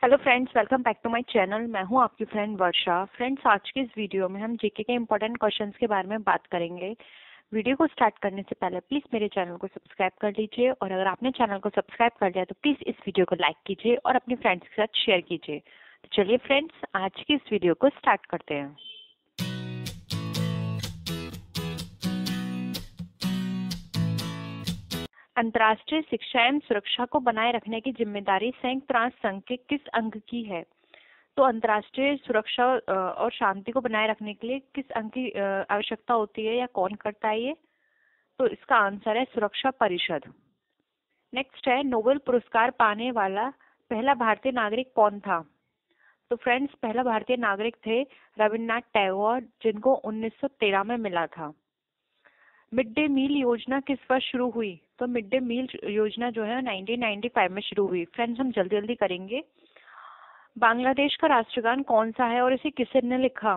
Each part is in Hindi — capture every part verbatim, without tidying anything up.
Hello friends, welcome back to my channel. मैं हूं आपकी फ्रेंड वर्षा। फ्रेंड्स, आज के इस वीडियो में हम जीके के इम्पोर्टेंट क्वेश्चंस के बारे में बात करेंगे। वीडियो को स्टार्ट करने से पहले प्लीज मेरे चैनल को सब्सक्राइब कर लीजिए, और अगर आपने चैनल को सब्सक्राइब कर लिया तो प्लीज इस वीडियो को लाइक कीजिए और अपने फ्रेंड्स के साथ शेयर कीजिए। तो चलिए फ्रेंड्स, आज की इस वीडियो को स्टार्ट करते हैं। अंतर्राष्ट्रीय शिक्षा एवं सुरक्षा को बनाए रखने की जिम्मेदारी संयुक्त राष्ट्र संघ के किस अंग की है? तो अंतर्राष्ट्रीय सुरक्षा और शांति को बनाए रखने के लिए किस अंग की आवश्यकता होती है या कौन करता है ये? तो इसका आंसर है सुरक्षा परिषद। नेक्स्ट है, नोबेल पुरस्कार पाने वाला पहला भारतीय नागरिक कौन था? तो फ्रेंड्स, पहला भारतीय नागरिक थे रविन्द्रनाथ टैगोर, जिनको उन्नीस सौ तेरह में मिला था। मिड डे मील योजना किस वर्ष शुरू हुई? तो मिड डे मील योजना जो है नाइनटीन नाइंटी फाइव में शुरू हुई। फ्रेंड्स, हम जल्दी जल्दी करेंगे। बांग्लादेश का राष्ट्रगान कौन सा है और इसे किसने लिखा?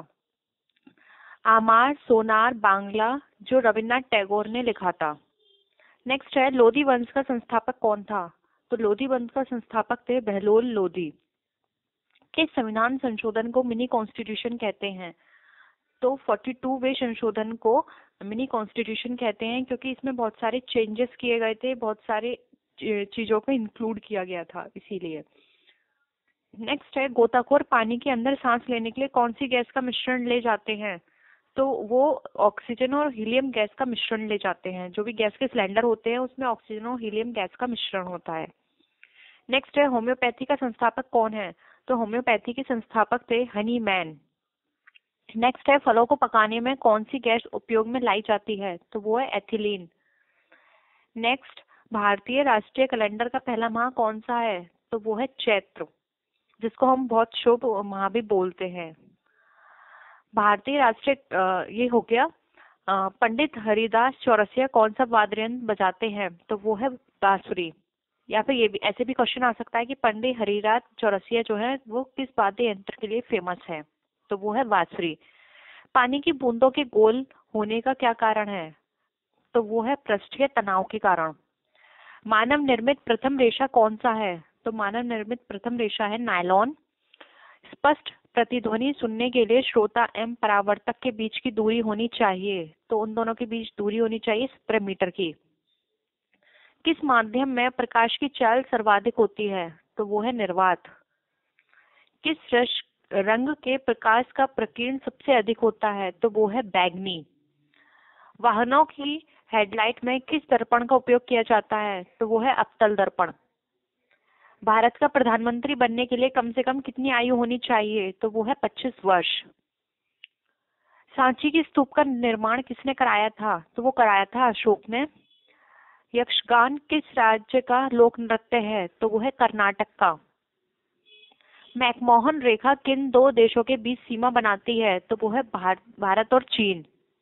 आमार सोनार बांग्ला, जो रविन्द्रनाथ टैगोर ने लिखा था। नेक्स्ट है, लोधी वंश का संस्थापक कौन था? तो लोधी वंश का संस्थापक थे बहलोल लोधी। किस संविधान संशोधन को मिनी कॉन्स्टिट्यूशन कहते हैं? तो बयालीस वे संशोधन को मिनी कॉन्स्टिट्यूशन कहते हैं, क्योंकि इसमें बहुत सारे चेंजेस किए गए थे, बहुत सारे चीजों को इंक्लूड किया गया था, इसीलिए। नेक्स्ट है, गोताखोर पानी के अंदर सांस लेने के लिए कौन सी गैस का मिश्रण ले जाते हैं? तो वो ऑक्सीजन और हीलियम गैस का मिश्रण ले जाते हैं। जो भी गैस के सिलेंडर होते हैं उसमें ऑक्सीजन और हीलियम गैस का मिश्रण होता है। नेक्स्ट है, होम्योपैथी का संस्थापक कौन है? तो होम्योपैथी के संस्थापक थे हनी मैन। नेक्स्ट है, फलों को पकाने में कौन सी गैस उपयोग में लाई जाती है? तो वो है एथिलीन। नेक्स्ट, भारतीय राष्ट्रीय कैलेंडर का पहला माह कौन सा है? तो वो है चैत्र, जिसको हम बहुत शुभ माह भी बोलते हैं। भारतीय राष्ट्रीय ये हो गया। पंडित हरिदास चौरसिया कौन सा वाद्य यंत्र बजाते हैं? तो वो है बांसुरी। या फिर ये भी ऐसे भी क्वेश्चन आ सकता है कि पंडित हरिदास चौरसिया जो है वो किस वाद्य यंत्र के लिए फेमस है? तो वो है बांसुरी। पानी की बूंदों के गोल होने का क्या कारण है? तो वो है पृष्ठीय तनाव के कारण। मानव निर्मित प्रथम रेशा कौन सा है? तो मानव निर्मित प्रथम रेशा है नायलॉन। स्पष्ट प्रतिध्वनि सुनने के लिए श्रोता एवं परावर्तक के बीच की दूरी होनी चाहिए। तो उन दोनों के बीच दूरी होनी चाहिए सत्रह मीटर की। किस माध्यम में प्रकाश की चाल सर्वाधिक होती है? तो वो है निर्वात। किस रस रंग के प्रकाश का प्रकीर्ण सबसे अधिक होता है? तो वो है बैगनी। वाहनों की हेडलाइट में किस दर्पण का उपयोग किया जाता है? तो वो है अवतल दर्पण। भारत का प्रधानमंत्री बनने के लिए कम से कम कितनी आयु होनी चाहिए? तो वो है पच्चीस वर्ष। सांची की स्तूप का निर्माण किसने कराया था? तो वो कराया था अशोक ने। यक्षगान किस राज्य का लोक नृत्य है? तो वो है कर्नाटक का। मैकमोहन रेखा किन दो देशों के बीच सीमा बनाती है? तो वो है भारत और चीन।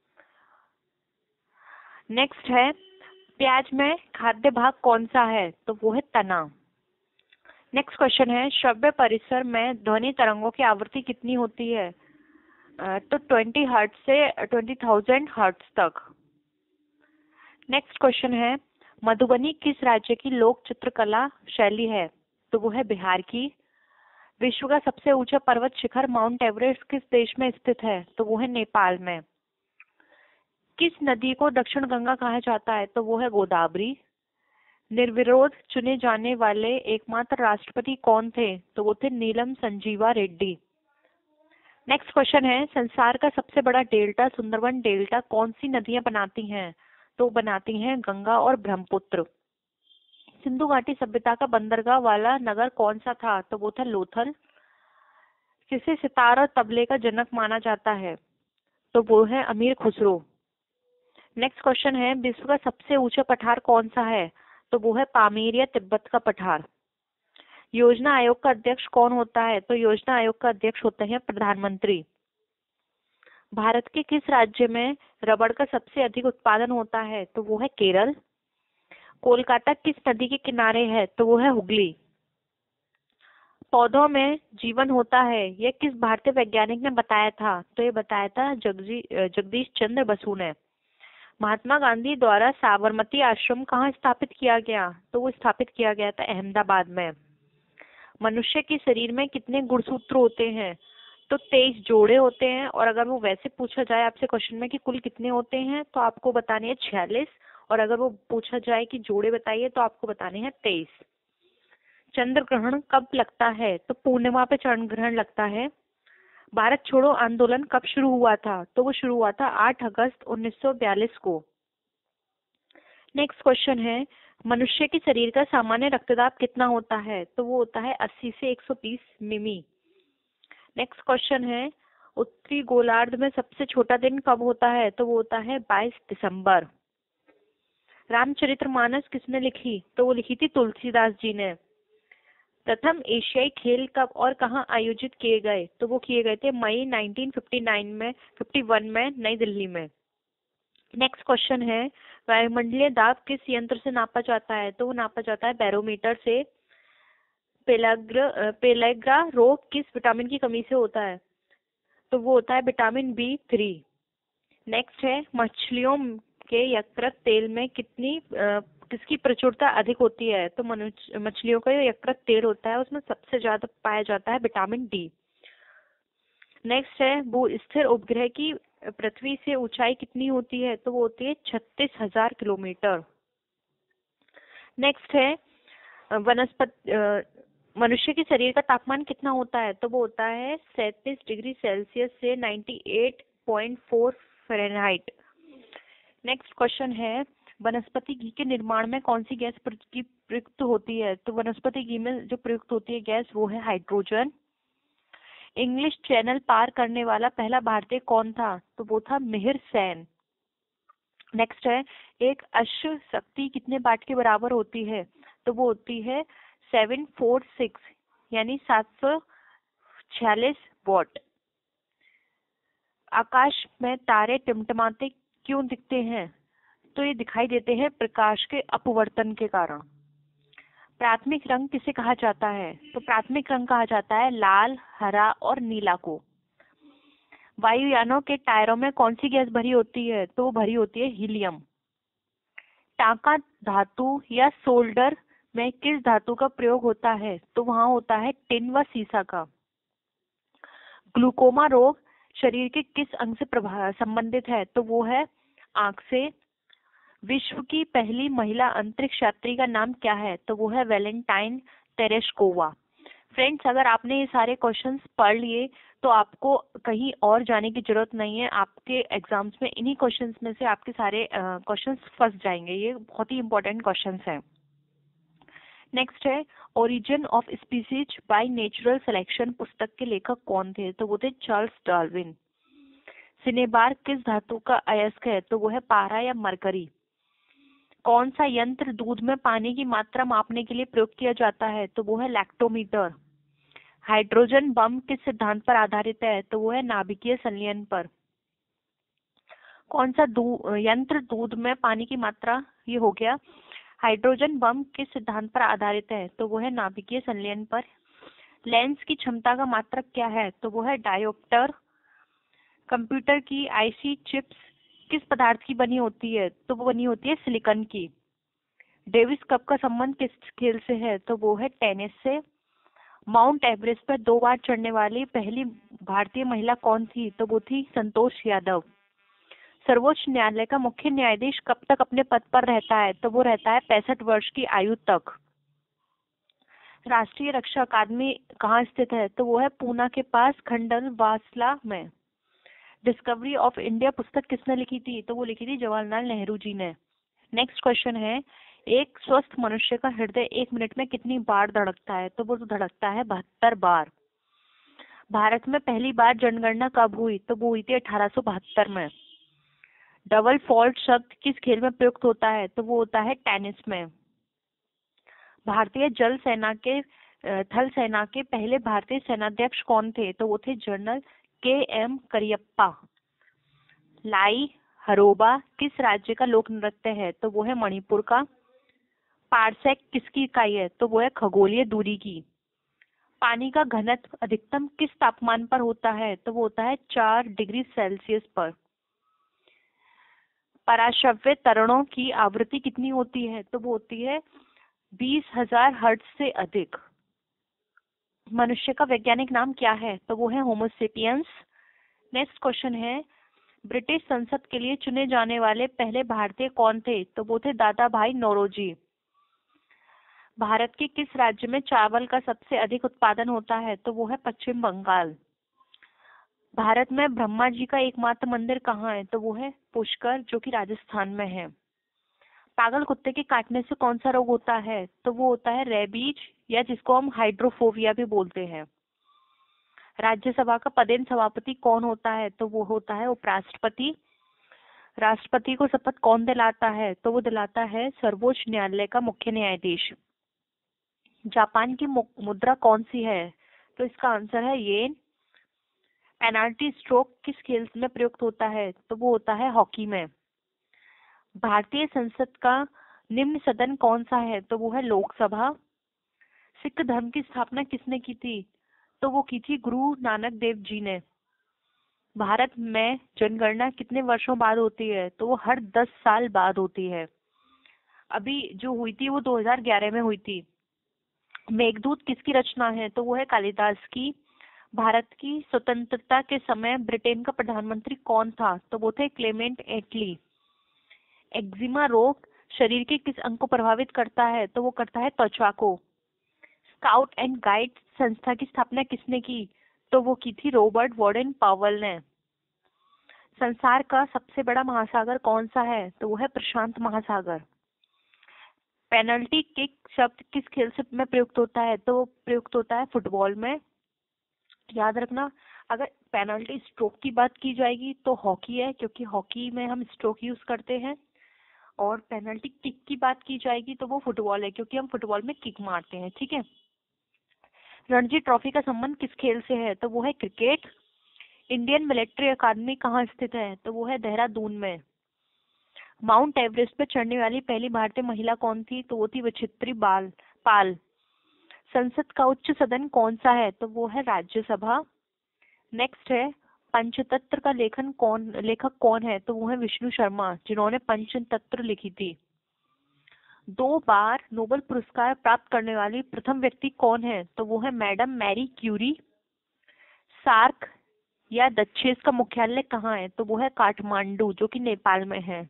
नेक्स्ट है, प्याज में खाद्य भाग कौन सा है? तो वो है तना। नेक्स्ट क्वेश्चन है, श्रव्य परिसर में ध्वनि तरंगों की आवृत्ति कितनी होती है? तो बीस हर्ट्ज से बीस हज़ार हर्ट्ज तक। नेक्स्ट क्वेश्चन है, मधुबनी किस राज्य की लोक चित्रकला शैली है? तो वो है बिहार की। विश्व का सबसे ऊंचा पर्वत शिखर माउंट एवरेस्ट किस देश में स्थित है? तो वो है नेपाल में। किस नदी को दक्षिण गंगा कहा जाता है? तो वो है गोदावरी। निर्विरोध चुने जाने वाले एकमात्र राष्ट्रपति कौन थे? तो वो थे नीलम संजीवा रेड्डी। नेक्स्ट क्वेश्चन है, संसार का सबसे बड़ा डेल्टा सुंदरबन डेल्टा कौन सी नदियां बनाती हैं? तो बनाती हैं गंगा और ब्रह्मपुत्र। सिंधु घाटी सभ्यता का बंदरगाह वाला नगर कौन सा था? तो वो था लोथल। किसे सितार और तबले का जनक माना जाता है? तो वो है अमीर खुसरो। नेक्स्ट क्वेश्चन है, विश्व का सबसे ऊंचा पठार कौन सा है? तो वो है पामीर या तिब्बत का पठार। योजना आयोग का अध्यक्ष कौन होता है? तो योजना आयोग का अध्यक्ष होते हैं प्रधानमंत्री। भारत के किस राज्य में रबड़ का सबसे अधिक उत्पादन होता है? तो वो है केरल। कोलकाता किस नदी के किनारे है? तो वो है हुगली। पौधों में जीवन होता है, यह किस भारतीय वैज्ञानिक ने बताया था? तो ये बताया था जगदीश चंद्र बसु ने। महात्मा गांधी द्वारा साबरमती आश्रम कहाँ स्थापित किया गया? तो वो स्थापित किया गया था अहमदाबाद में। मनुष्य के शरीर में कितने गुणसूत्र होते हैं? तो तेईस जोड़े होते हैं। और अगर वो वैसे पूछा जाए आपसे क्वेश्चन में कि कुल कितने होते हैं, तो आपको बताने हैं छियालीस। और अगर वो पूछा जाए कि जोड़े बताइए, तो आपको बताने हैं तेईस। चंद्र ग्रहण कब लगता है? तो पूर्णिमा पे चंद्र ग्रहण लगता है। भारत छोड़ो आंदोलन कब शुरू हुआ था? तो वो शुरू हुआ था आठ अगस्त उन्नीस सौ बयालीस को। नेक्स्ट क्वेश्चन है, मनुष्य के शरीर का सामान्य रक्तदाब कितना होता है? तो वो होता है अस्सी से एक सौ बीस मिमी। नेक्स्ट क्वेश्चन है, उत्तरी गोलार्ध में सबसे छोटा दिन कब होता है? तो वो होता है बाईस दिसंबर। रामचरितमानस किसने लिखी? तो वो लिखी थी तुलसीदास जी ने। प्रथम एशियाई खेल कब और कहाँ आयोजित किए गए? तो वो किए गए थे मई उन्नीस सौ उनसठ में इक्यावन में नई दिल्ली में। नेक्स्ट क्वेश्चन है, वायुमंडलीय दाब किस यंत्र से नापा जाता है? तो वो नापा जाता है बैरोमीटर से। पेलाग्र पेलेग्रा रोग किस विटामिन की कमी से होता है? तो वो होता है विटामिन बी थ्री। नेक्स्ट है, मछलियों के यकृत तेल में कितनी अ, किसकी प्रचुरता अधिक होती है? तो मनुष्य मछलियों का जो यकृत तेल होता है उसमें सबसे ज्यादा पाया जाता है विटामिन डी। नेक्स्ट है, भू स्थिर उपग्रह की पृथ्वी से ऊंचाई कितनी होती है? तो वो होती है छत्तीस हजार किलोमीटर। नेक्स्ट है, वनस्पति मनुष्य के शरीर का तापमान कितना होता है? तो वो होता है सैंतीस डिग्री सेल्सियस से अट्ठानवे पॉइंट चार फ़ारेनहाइट। नेक्स्ट क्वेश्चन है, वनस्पति घी के निर्माण में कौन सी गैस प्र- की प्रयुक्त होती है? तो वनस्पति घी में जो प्रयुक्त होती है गैस वो है हाइड्रोजन। इंग्लिश चैनल पार करने वाला पहला भारतीय कौन था? तो वो था मिहिर सेन। नेक्स्ट है, एक अश्व शक्ति कितने वाट के बराबर होती है? तो वो होती है सेवन फोर सिक्स यानी सात सौ छियालीस वॉट। आकाश में तारे टिमटिमाते क्यों दिखते हैं? तो ये दिखाई देते हैं प्रकाश के अपवर्तन के कारण। प्राथमिक रंग किसे कहा जाता है? तो प्राथमिक रंग कहा जाता है लाल, हरा और नीला को। वायुयानों के टायरों में कौन सी गैस भरी होती है? तो वो भरी होती है हीलियम। टांका धातु या सोल्डर में किस धातु का प्रयोग होता है? तो वहां होता है टिन व सीसा का। ग्लूकोमा रोग शरीर के किस अंग से प्रभा संबंधित है? तो वो है आंख से। विश्व की पहली महिला अंतरिक्ष यात्री का नाम क्या है? तो वो है वैलेंटाइन तेरेस्कोवा। फ्रेंड्स, अगर आपने ये सारे क्वेश्चंस पढ़ लिए तो आपको कहीं और जाने की जरूरत नहीं है। आपके एग्जाम्स में इन्हीं क्वेश्चंस में से आपके सारे क्वेश्चंस फंस जाएंगे। ये बहुत ही इंपॉर्टेंट क्वेश्चंस हैं। नेक्स्ट है, origin of species by natural selection पुस्तक के लेखक कौन थे? तो वो थे चार्ल्स डार्विन। सिनेबार किस धातु का अयस्क है? तो वो है पारा या मरकरी। कौन सा यंत्र दूध में पानी की मात्रा मापने के लिए प्रयोग किया जाता है? तो वो है लैक्टोमीटर। हाइड्रोजन बम किस सिद्धांत पर आधारित है? तो वो है नाभिकीय संलयन पर। कौन सा दू, यंत्र दूध में पानी की मात्रा, ये हो गया। हाइड्रोजन बम किस सिद्धांत पर आधारित है? तो वो है नाभिकीय संलयन पर। लेंस की क्षमता का मात्रक क्या है? तो वो है डायोप्टर। कंप्यूटर की आईसी चिप्स किस पदार्थ की बनी होती है? तो वो बनी होती है सिलिकॉन की। डेविस कप का संबंध किस खेल से है? तो वो है टेनिस से। माउंट एवरेस्ट पर दो बार चढ़ने वाली पहली भारतीय महिला कौन थी? तो वो थी संतोष यादव। सर्वोच्च न्यायालय का मुख्य न्यायाधीश कब तक अपने पद पर रहता है? तो वो रहता है पैंसठ वर्ष की आयु तक। राष्ट्रीय रक्षा अकादमी कहाँ स्थित है? तो वो है पूना के पास खंडलवासला में। डिस्कवरी ऑफ इंडिया पुस्तक किसने लिखी थी? तो वो लिखी थी जवाहरलाल नेहरू जी ने। नेक्स्ट क्वेश्चन है, एक स्वस्थ मनुष्य का हृदय एक मिनट में कितनी बार धड़कता है? तो वो धड़कता है बहत्तर बार। भारत में पहली बार जनगणना कब हुई? तो वो हुई थी अठारह सौ बहत्तर में। डबल फॉल्ट शब्द किस खेल में प्रयुक्त होता है? तो वो होता है टेनिस में। भारतीय जल सेना के थल सेना के पहले भारतीय सेनाध्यक्ष कौन थे? तो वो थे जनरल के एम करियप्पा। लाई हरोबा किस राज्य का लोक नृत्य है? तो वो है मणिपुर का। पारसेक किसकी इकाई है? तो वो है खगोलीय दूरी की। पानी का घनत्व अधिकतम किस तापमान पर होता है? तो वो होता है चार डिग्री सेल्सियस पर। पराश्रव्य तरंगों की आवृत्ति कितनी होती है? तो वो होती है बीस हजार हर्ट्ज से अधिक। मनुष्य का वैज्ञानिक नाम क्या है? तो वो है होमोसेपियंस। नेक्स्ट क्वेश्चन है, ब्रिटिश संसद के लिए चुने जाने वाले पहले भारतीय कौन थे? तो वो थे दादा भाई नौरोजी। भारत के किस राज्य में चावल का सबसे अधिक उत्पादन होता है? तो वो है पश्चिम बंगाल। भारत में ब्रह्मा जी का एकमात्र मंदिर कहाँ है? तो वो है पुष्कर, जो कि राजस्थान में है। पागल कुत्ते के काटने से कौन सा रोग होता है? तो वो होता है रेबीज, या जिसको हम हाइड्रोफोबिया भी बोलते हैं। राज्यसभा का पदेन सभापति कौन होता है? तो वो होता है उपराष्ट्रपति। राष्ट्रपति को शपथ कौन दिलाता है? तो वो दिलाता है सर्वोच्च न्यायालय का मुख्य न्यायाधीश। जापान की मु- मुद्रा कौन सी है? तो इसका आंसर है येन। पेनाल्टी स्ट्रोक किस खेल में प्रयुक्त होता है? तो वो होता है हॉकी में। भारतीय संसद का निम्न सदन कौन सा है? तो वो है लोकसभा। सिख धर्म की स्थापना किसने की थी? तो वो की थी गुरु नानक देव जी ने। भारत में जनगणना कितने वर्षों बाद होती है? तो वो हर दस साल बाद होती है। अभी जो हुई थी वो दो हज़ार ग्यारह में हुई थी। मेघदूत किसकी रचना है? तो वो है कालिदास की। भारत की स्वतंत्रता के समय ब्रिटेन का प्रधानमंत्री कौन था? तो वो थे क्लेमेंट एटली। एक्जिमा रोग शरीर के किस अंग को प्रभावित करता है? तो वो करता है त्वचा को। स्काउट एंड गाइड संस्था की स्थापना किसने की? तो वो की थी रॉबर्ट वॉर्डन पावल ने। संसार का सबसे बड़ा महासागर कौन सा है? तो वो है प्रशांत महासागर। पेनल्टी किक शब्द किस खेल से में प्रयुक्त होता है? तो वो प्रयुक्त होता है फुटबॉल में। याद रखना, अगर पेनल्टी स्ट्रोक की बात की जाएगी तो हॉकी है, क्योंकि हॉकी में हम स्ट्रोक यूज करते हैं। और पेनल्टी किक की बात की जाएगी तो वो फुटबॉल है, क्योंकि हम फुटबॉल में किक मारते हैं। ठीक है। रणजी ट्रॉफी का संबंध किस खेल से है? तो वो है क्रिकेट। इंडियन मिलिट्री अकादमी कहाँ स्थित है? तो वो है देहरादून में। माउंट एवरेस्ट पर चढ़ने वाली पहली भारतीय महिला कौन थी? तो वो थी विचित्री बाल पाल। संसद का उच्च सदन कौन सा है? तो वो है राज्यसभा। नेक्स्ट है, पंचतंत्र का लेखन कौन लेखक कौन है? तो वो है विष्णु शर्मा, जिन्होंने पंचतंत्र लिखी थी। दो बार नोबेल पुरस्कार प्राप्त करने वाली प्रथम व्यक्ति कौन है? तो वो है मैडम मैरी क्यूरी। सार्क या दक्षेस का मुख्यालय कहाँ है? तो वो है काठमांडू, जो कि नेपाल में है।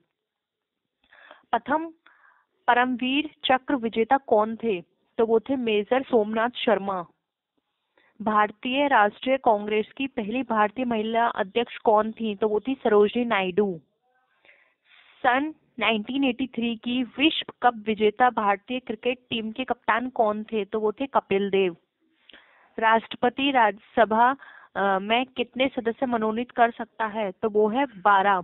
प्रथम परमवीर चक्र विजेता कौन थे? तो वो थे मेजर सोमनाथ शर्मा। भारतीय राष्ट्रीय कांग्रेस की पहली भारतीय महिला अध्यक्ष कौन थी? तो वो थी सरोजिनी नायडू। सन उन्नीस सौ तिरासी की विश्व कप विजेता भारतीय क्रिकेट टीम के कप्तान कौन थे? तो वो थे कपिल देव। राष्ट्रपति राज्यसभा अ, में कितने सदस्य मनोनीत कर सकता है? तो वो है बारह।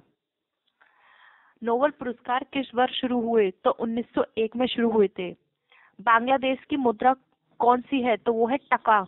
नोबेल पुरस्कार किस वर्ष शुरू हुए? तो उन्नीस सौ एक में शुरू हुए थे। बांग्लादेश की मुद्रा कौन सी है? तो वो है टका।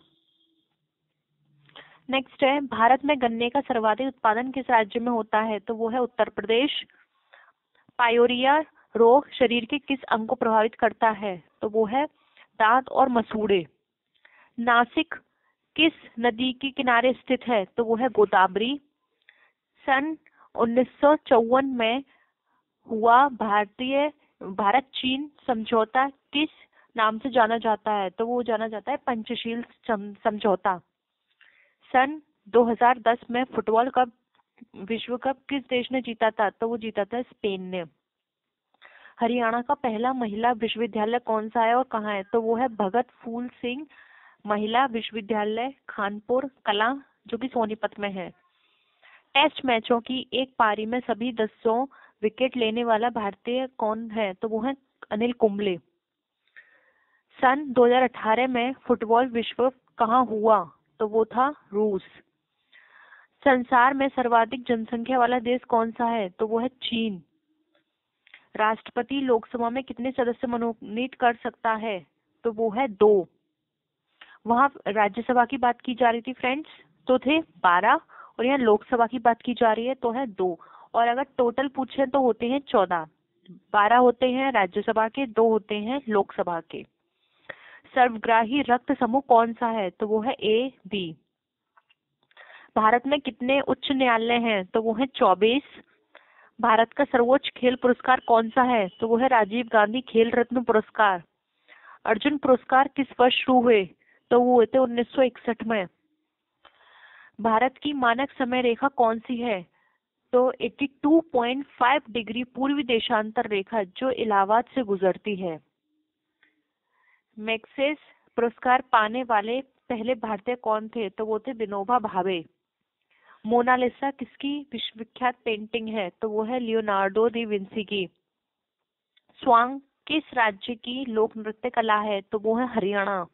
नेक्स्ट है, भारत में गन्ने का सर्वाधिक उत्पादन किस राज्य में होता है? तो वो है उत्तर प्रदेश। पायोरिया रोग शरीर के किस अंग को प्रभावित करता है? तो वो है दांत और मसूड़े। नासिक किस नदी के किनारे स्थित है? तो वो है गोदावरी। सन उन्नीस सौ चौवन में हुआ भारतीय भारत चीन समझौता किस नाम से जाना जाता है? तो वो जाना जाता है पंचशील सम, समझौता। सन दो हज़ार दस में फुटबॉल कप विश्व कप किस देश ने जीता था? तो वो जीता था स्पेन ने। हरियाणा का पहला महिला विश्वविद्यालय कौन सा है और कहाँ है? तो वो है भगत फूल सिंह महिला विश्वविद्यालय खानपुर कला, जो कि सोनीपत में है। टेस्ट मैचों की एक पारी में सभी दसों विकेट लेने वाला भारतीय कौन है? तो वो है अनिल कुंबले। सन दो हज़ार अठारह में फुटबॉल विश्व कहाँ हुआ? तो वो था रूस। संसार में सर्वाधिक जनसंख्या वाला देश कौन सा है? तो वो है चीन। राष्ट्रपति लोकसभा में कितने सदस्य मनोनीत कर सकता है? तो वो है दो। वहाँ राज्यसभा की बात की जा रही थी फ्रेंड्स, तो थे बारह, और यहाँ लोकसभा की बात की जा रही है तो है दो। और अगर टोटल पूछे तो होते हैं चौदह। बारह होते हैं राज्यसभा के, दो होते हैं लोकसभा के। सर्वग्राही रक्त समूह कौन सा है? तो वो है ए बी। भारत में कितने उच्च न्यायालय हैं? तो वो है चौबीस। भारत का सर्वोच्च खेल पुरस्कार कौन सा है? तो वो है राजीव गांधी खेल रत्न पुरस्कार। अर्जुन पुरस्कार किस वर्ष शुरू हुए? तो वो हुए थे उन्नीस सौ इकसठ में। भारत की मानक समय रेखा कौन सी है? तो बयासी पॉइंट पाँच डिग्री पूर्वी देशांतर रेखा जो इलाहाबाद से गुजरती है। मैग्सेस पुरस्कार पाने वाले पहले भारतीय कौन थे? तो वो थे विनोबा भावे। मोनालिसा किसकी विश्वविख्यात पेंटिंग है? तो वो है लियोनार्डो दी विंसी की। स्वांग किस राज्य की लोक नृत्य कला है? तो वो है हरियाणा।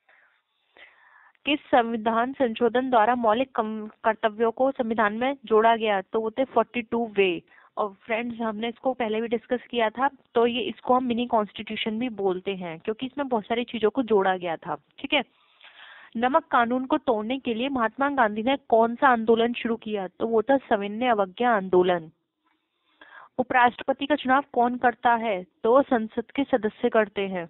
किस संविधान संशोधन द्वारा मौलिक कर्तव्यों को संविधान में जोड़ा गया? तो वो थे बयालीस वे। और फ्रेंड्स, हमने इसको पहले भी डिस्कस किया था, तो ये इसको हम मिनी कॉन्स्टिट्यूशन भी बोलते हैं क्योंकि इसमें बहुत सारी चीजों को जोड़ा गया था। ठीक है। नमक कानून को तोड़ने के लिए महात्मा गांधी ने कौन सा आंदोलन शुरू किया? तो वो था सविनय अवज्ञा आंदोलन। उपराष्ट्रपति का चुनाव कौन करता है? तो संसद के सदस्य करते हैं।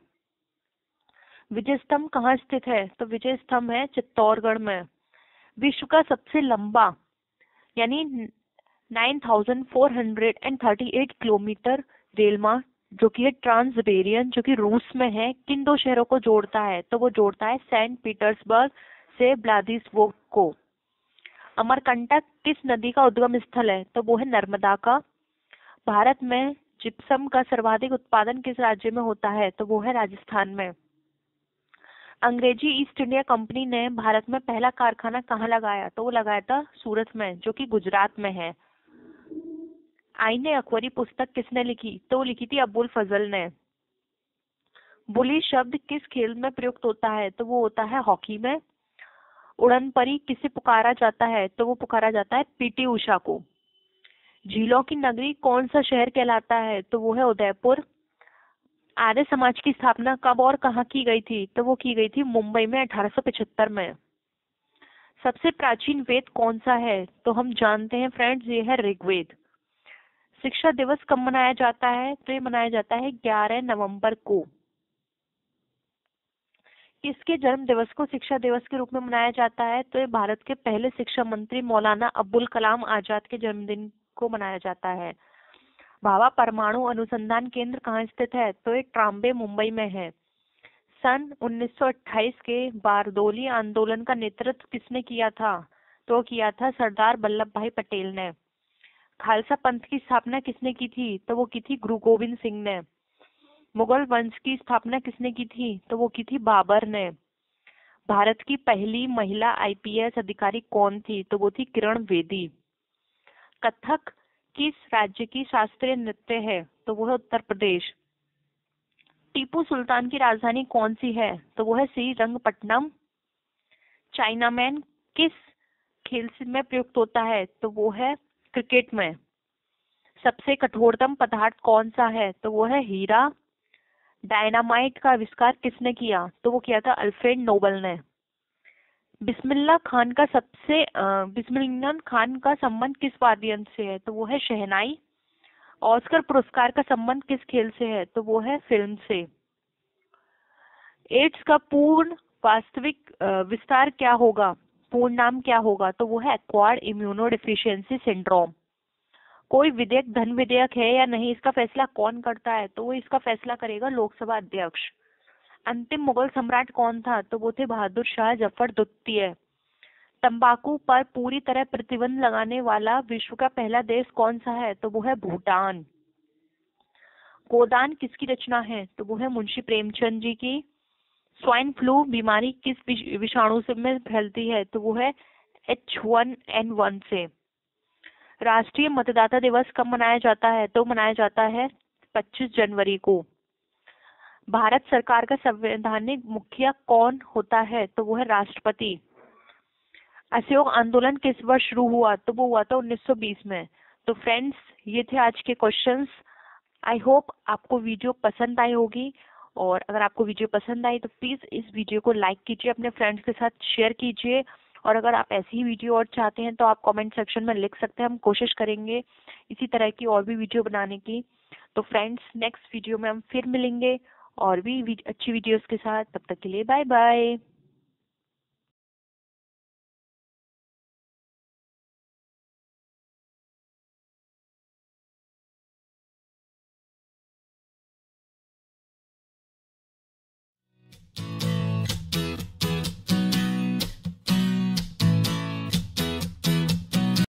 विजय स्तंभ कहाँ स्थित है? तो विजय स्तंभ है चित्तौड़गढ़ में। विश्व का सबसे लंबा यानी नौ हज़ार चार सौ अड़तीस किलोमीटर रेल मार्ग जो कि है ट्रांस-सिबेरियन, जो कि रूस में है, किन दो शहरों को जोड़ता है? तो वो जोड़ता है सेंट पीटर्सबर्ग से व्लादिवोस्तोक को। अमरकंटक किस नदी का उद्गम स्थल है? तो वो है नर्मदा का। भारत में जिप्सम का सर्वाधिक उत्पादन किस राज्य में होता है? तो वो है राजस्थान में। अंग्रेजी ईस्ट इंडिया कंपनी ने भारत में पहला कारखाना कहाँ लगाया? तो वो लगाया था सूरत में, जो कि गुजरात में है। आईने अकबरी पुस्तक किसने लिखी? तो वो लिखी थी अबुल फजल ने। बुली शब्द किस खेल में प्रयुक्त होता है? तो वो होता है हॉकी में। उड़न परी किसे पुकारा जाता है? तो वो पुकारा जाता है पीटी उषा को। झीलों की नगरी कौन सा शहर कहलाता है? तो वो है उदयपुर। आर्य समाज की स्थापना कब और कहाँ की गई थी? तो वो की गई थी मुंबई में अठारह सौ पचहत्तर में। सबसे प्राचीन वेद कौन सा है? तो हम जानते हैं फ्रेंड्स, ये है ऋग्वेद। शिक्षा दिवस कब मनाया जाता है? तो ये मनाया जाता है ग्यारह नवंबर को। किसके जन्म दिवस को शिक्षा दिवस के रूप में मनाया जाता है? तो ये भारत के पहले शिक्षा मंत्री मौलाना अबुल कलाम आजाद के जन्मदिन को मनाया जाता है। भाभा परमाणु अनुसंधान केंद्र कहाँ स्थित है? तो ये ट्राम्बे मुंबई में है। सन उन्नीस सौ अट्ठाईस के बारदोली आंदोलन का नेतृत्व किसने किया था? तो किया था सरदार वल्लभ भाई पटेल ने। खालसा पंथ की स्थापना किसने की थी? तो वो की थी गुरु गोविंद सिंह ने। मुगल वंश की स्थापना किसने की थी? तो वो की थी बाबर ने। भारत की पहली महिला आईपीएस अधिकारी कौन थी? तो वो थी किरण बेदी। कथक किस राज्य की शास्त्रीय नृत्य है? तो वो है उत्तर प्रदेश। टीपू सुल्तान की राजधानी कौन सी है? तो वो है श्रीरंगपट्टनम। चाइनामैन किस खेल में प्रयुक्त होता है? तो वो है क्रिकेट में। सबसे कठोरतम पदार्थ कौन सा है? तो वो है हीरा। डायनामाइट का आविष्कार किसने किया? तो वो किया था अल्फ्रेड नोबल ने। बिस्मिल्लाह खान का सबसे बिस्मिल्लाह खान का संबंध किस वाद्य यंत्र से है? तो वो है शहनाई। ऑस्कर पुरस्कार का संबंध किस खेल से है? तो वो है फिल्म से। एड्स का पूर्ण वास्तविक विस्तार क्या होगा? पूर्ण नाम क्या होगा? तो वो है एक्वायर्ड इम्यूनोडेफिशिएंसी सिंड्रोम। कोई विधेयक धन विधेयक है या नहीं, इसका फैसला कौन करता है? तो वो इसका फैसला करेगा लोकसभा अध्यक्ष। अंतिम मुगल सम्राट कौन था? तो वो थे बहादुर शाह जफर द्वितीय। तंबाकू पर पूरी तरह प्रतिबंध लगाने वाला विश्व का पहला देश कौन सा है? तो वो है भूटान। गोदान किसकी रचना है? तो वो है मुंशी प्रेमचंद जी की। स्वाइन फ्लू बीमारी किस विषाणु से में फैलती है? तो वो है एच वन एन वन से। राष्ट्रीय मतदाता दिवस कब मनाया जाता है? तो मनाया जाता है पच्चीस जनवरी को। भारत सरकार का संवैधानिक मुखिया कौन होता है? तो वो है राष्ट्रपति। असहयोग आंदोलन किस वर्ष शुरू हुआ? तो वो हुआ था उन्नीस सौ बीस में। तो फ्रेंड्स, ये थे आज के क्वेश्चंस। आई होप आपको वीडियो पसंद आई होगी, और अगर आपको वीडियो पसंद आई तो प्लीज इस वीडियो को लाइक कीजिए, अपने फ्रेंड्स के साथ शेयर कीजिए, और अगर आप ऐसी ही वीडियो और चाहते हैं तो आप कमेंट सेक्शन में लिख सकते हैं। हम कोशिश करेंगे इसी तरह की और भी वीडियो बनाने की। तो फ्रेंड्स, नेक्स्ट वीडियो में हम फिर मिलेंगे और भी अच्छी वीडियोस के साथ। तब तक के लिए बाय बाय।